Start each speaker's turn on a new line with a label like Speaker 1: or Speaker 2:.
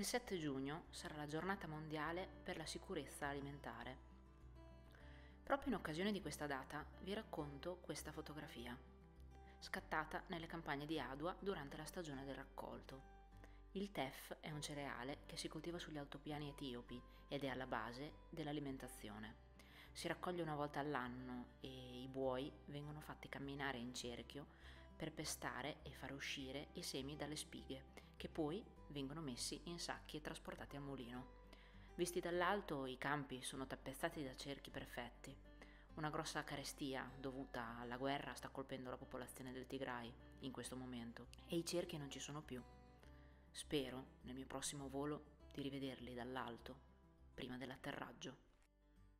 Speaker 1: Il 7 giugno sarà la giornata mondiale per la sicurezza alimentare. Proprio in occasione di questa data vi racconto questa fotografia, scattata nelle campagne di Adua durante la stagione del raccolto. Il teff è un cereale che si coltiva sugli altopiani etiopi ed è alla base dell'alimentazione. Si raccoglie una volta all'anno e i buoi vengono fatti camminare in cerchio per pestare e far uscire i semi dalle spighe, che poi vengono messi in sacchi e trasportati al mulino. Visti dall'alto, i campi sono tappezzati da cerchi perfetti. Una grossa carestia dovuta alla guerra sta colpendo la popolazione del Tigray in questo momento e i cerchi non ci sono più. Spero, nel mio prossimo volo, di rivederli dall'alto, prima dell'atterraggio.